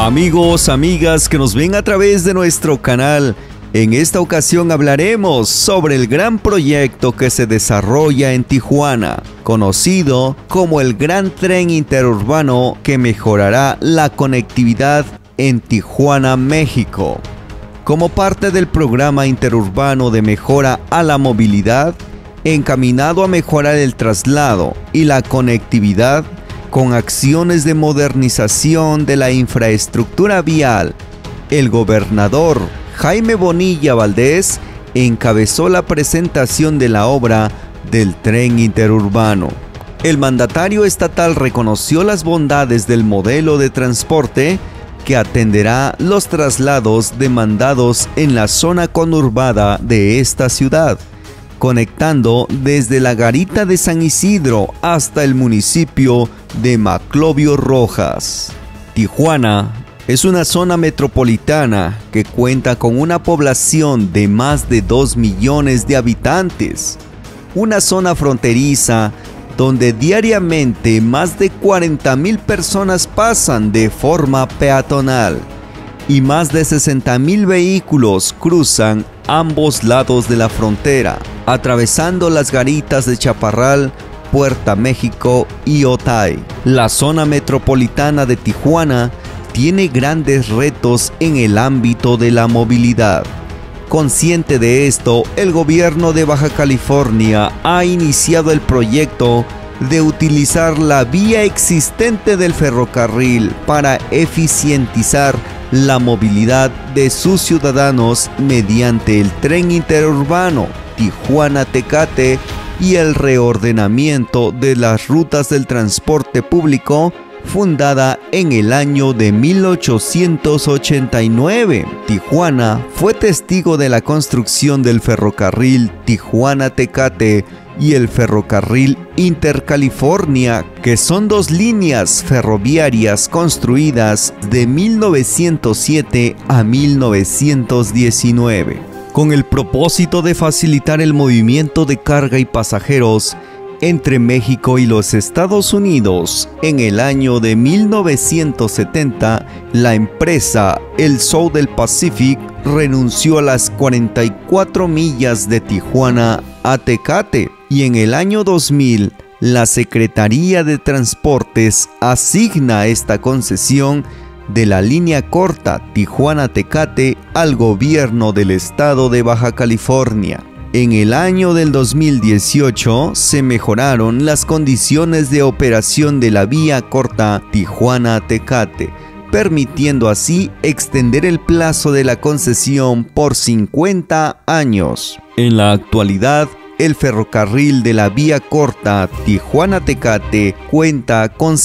Amigos, amigas que nos ven a través de nuestro canal, en esta ocasión hablaremos sobre el gran proyecto que se desarrolla en Tijuana, conocido como el Gran Tren Interurbano, que mejorará la conectividad en Tijuana, México. Como parte del programa interurbano de mejora a la movilidad, encaminado a mejorar el traslado y la conectividad, con acciones de modernización de la infraestructura vial, el gobernador Jaime Bonilla Valdez encabezó la presentación de la obra del tren interurbano. El mandatario estatal reconoció las bondades del modelo de transporte que atenderá los traslados demandados en la zona conurbada de esta ciudad, conectando desde la Garita de San Isidro hasta el municipio de Maclovio Rojas. Tijuana es una zona metropolitana que cuenta con una población de más de 2 millones de habitantes, una zona fronteriza donde diariamente más de 40,000 personas pasan de forma peatonal y más de 60,000 vehículos cruzan ambos lados de la frontera, atravesando las garitas de Chaparral, Puerta México y Otay. La zona metropolitana de Tijuana tiene grandes retos en el ámbito de la movilidad. Consciente de esto, el gobierno de Baja California ha iniciado el proyecto de utilizar la vía existente del ferrocarril para eficientizar la movilidad de sus ciudadanos mediante el tren interurbano Tijuana-Tecate y el reordenamiento de las rutas del transporte público, fundada en el año de 1889. Tijuana fue testigo de la construcción del ferrocarril Tijuana-Tecate y el ferrocarril Intercalifornia, que son dos líneas ferroviarias construidas de 1907 a 1919, con el propósito de facilitar el movimiento de carga y pasajeros entre México y los Estados Unidos. En el año de 1970, la empresa El Southern Pacific renunció a las 44 millas de Tijuana a Tecate, y en el año 2000, la Secretaría de Transportes asigna esta concesión de la línea corta Tijuana-Tecate al gobierno del estado de Baja California. En el año del 2018 se mejoraron las condiciones de operación de la vía corta Tijuana-Tecate, permitiendo así extender el plazo de la concesión por 50 años. En la actualidad, el ferrocarril de la vía corta Tijuana-Tecate cuenta con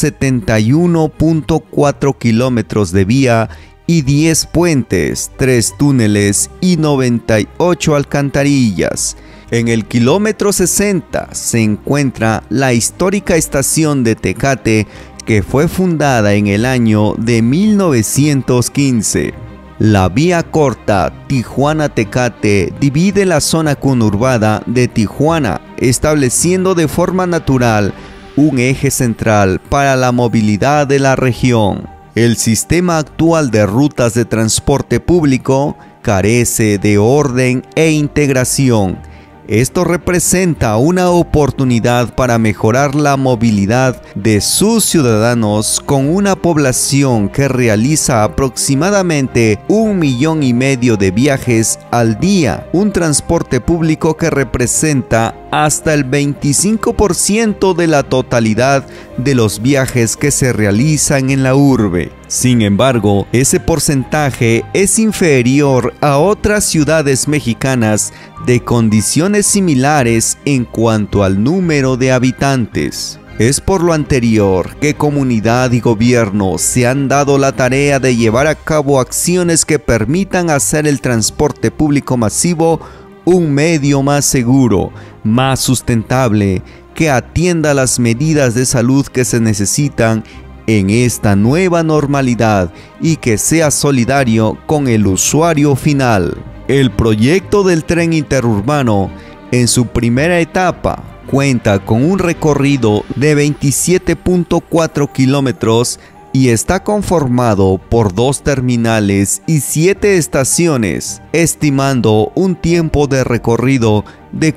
71.4 kilómetros de vía y 10 puentes, 3 túneles y 98 alcantarillas. En el kilómetro 60 se encuentra la histórica estación de Tecate, que fue fundada en el año de 1915. La vía corta Tijuana-Tecate divide la zona conurbada de Tijuana, estableciendo de forma natural un eje central para la movilidad de la región. El sistema actual de rutas de transporte público carece de orden e integración. Esto representa una oportunidad para mejorar la movilidad de sus ciudadanos, con una población que realiza aproximadamente 1,5 millones de viajes al día, un transporte público que representa hasta el 25% de la totalidad de los viajes que se realizan en la urbe. Sin embargo, ese porcentaje es inferior a otras ciudades mexicanas de condiciones similares en cuanto al número de habitantes. Es por lo anterior que comunidad y gobierno se han dado la tarea de llevar a cabo acciones que permitan hacer el transporte público masivo un medio más seguro, más sustentable, que atienda las medidas de salud que se necesitan en esta nueva normalidad y que sea solidario con el usuario final. El proyecto del tren interurbano, en su primera etapa, cuenta con un recorrido de 27.4 kilómetros y está conformado por 2 terminales y 7 estaciones, estimando un tiempo de recorrido de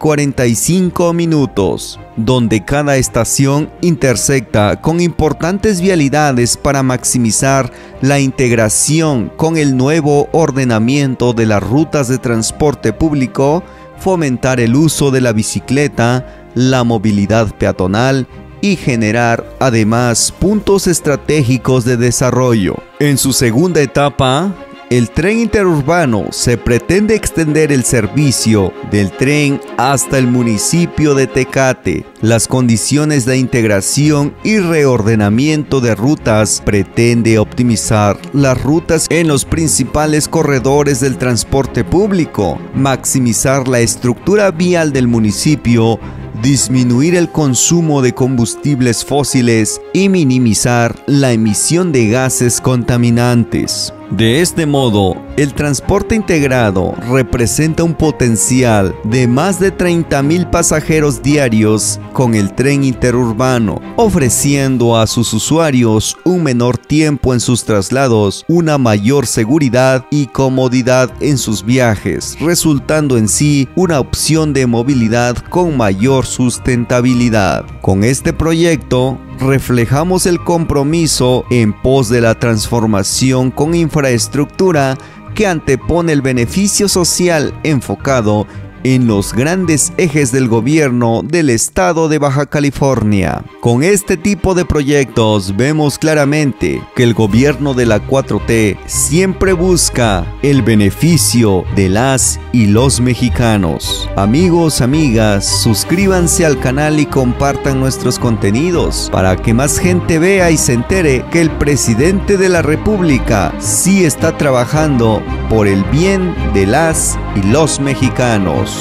45 minutos, donde cada estación intersecta con importantes vialidades para maximizar la integración con el nuevo ordenamiento de las rutas de transporte público, fomentar el uso de la bicicleta, la movilidad peatonal y generar además puntos estratégicos de desarrollo. En su segunda etapa, el tren interurbano se pretende extender el servicio del tren hasta el municipio de Tecate. Las condiciones de integración y reordenamiento de rutas pretende optimizar las rutas en los principales corredores del transporte público, maximizar la estructura vial del municipio, disminuir el consumo de combustibles fósiles y minimizar la emisión de gases contaminantes. De este modo, el transporte integrado representa un potencial de más de 30.000 pasajeros diarios con el tren interurbano, ofreciendo a sus usuarios un menor tiempo en sus traslados, una mayor seguridad y comodidad en sus viajes, resultando en sí una opción de movilidad con mayor sustentabilidad. Con este proyecto, reflejamos el compromiso en pos de la transformación con infraestructura que antepone el beneficio social enfocado en los grandes ejes del gobierno del estado de Baja California. Con este tipo de proyectos vemos claramente que el gobierno de la 4T siempre busca el beneficio de las y los mexicanos. Amigos, amigas, suscríbanse al canal y compartan nuestros contenidos para que más gente vea y se entere que el presidente de la República sí está trabajando por el bien de las y los mexicanos.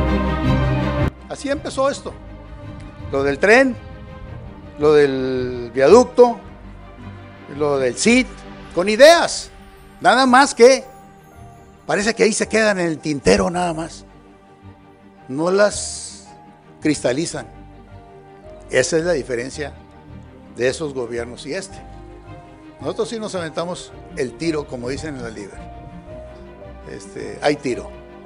Así empezó esto, lo del tren, lo del viaducto, lo del CIT, con ideas, nada más que parece que ahí se quedan en el tintero nada más, no las cristalizan. Esa es la diferencia de esos gobiernos y este. Nosotros sí nos aventamos el tiro, como dicen en la Libre. Hay tiro.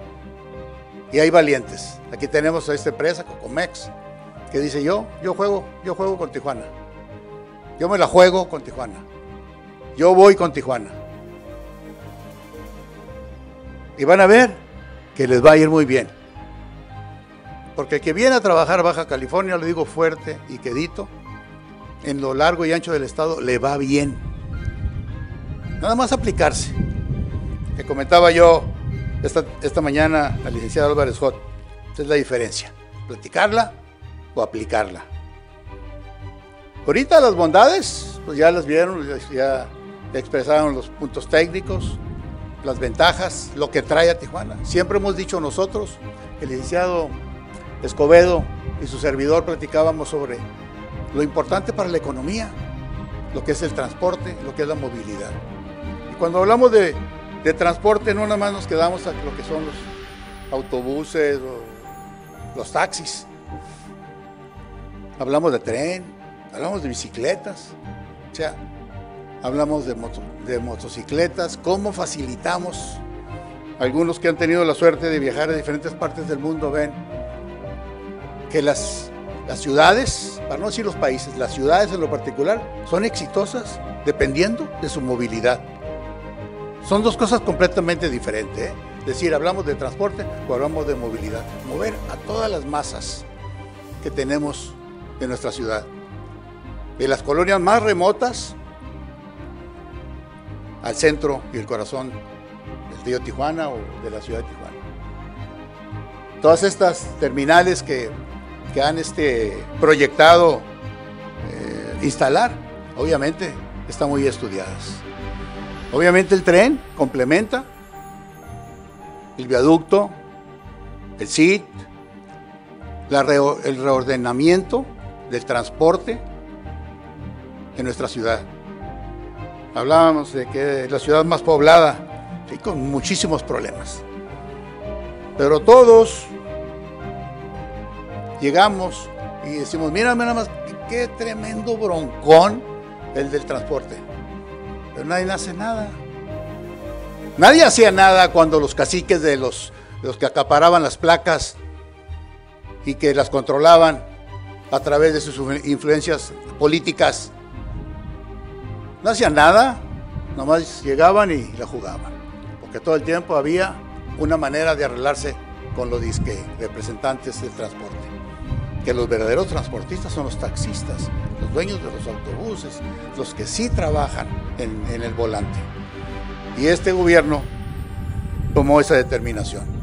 Y hay valientes. Aquí tenemos a esta empresa, Cocomex, que dice yo juego con Tijuana. Yo me la juego con Tijuana. Yo voy con Tijuana. Y van a ver que les va a ir muy bien. Porque el que viene a trabajar a Baja California, lo digo fuerte y quedito, en lo largo y ancho del estado, le va bien. Nada más aplicarse. Que comentaba yo esta mañana la licenciada Álvarez Hot, esa es la diferencia, platicarla o aplicarla. Ahorita las bondades, pues ya las vieron, ya expresaron los puntos técnicos, las ventajas, lo que trae a Tijuana. Siempre hemos dicho nosotros, el licenciado Escobedo y su servidor platicábamos sobre lo importante para la economía, lo que es el transporte, lo que es la movilidad. Y cuando hablamos de transporte, no nada más nos quedamos a lo que son los autobuses o los taxis. Hablamos de tren, hablamos de bicicletas, o sea, hablamos de motocicletas, cómo facilitamos. Algunos que han tenido la suerte de viajar a diferentes partes del mundo ven que las ciudades, para no decir los países, las ciudades en lo particular, son exitosas dependiendo de su movilidad. Son dos cosas completamente diferentes, ¿eh? Es decir, hablamos de transporte o hablamos de movilidad. Mover a todas las masas que tenemos en nuestra ciudad. De las colonias más remotas al centro y el corazón del río Tijuana o de la ciudad de Tijuana. Todas estas terminales que han proyectado instalar, obviamente están muy estudiadas. Obviamente el tren complementa el viaducto, el CIT, el reordenamiento del transporte en nuestra ciudad. Hablábamos de que es la ciudad más poblada, sí, con muchísimos problemas. Pero todos llegamos y decimos, mira nada más, qué tremendo broncón el del transporte. Pero nadie hace nada. Nadie hacía nada cuando los caciques de los que acaparaban las placas y que las controlaban a través de sus influencias políticas, no hacían nada, nomás llegaban y la jugaban, porque todo el tiempo había una manera de arreglarse con los disque representantes del transporte, que los verdaderos transportistas son los taxistas, los dueños de los autobuses, los que sí trabajan en el volante. Y este gobierno tomó esa determinación.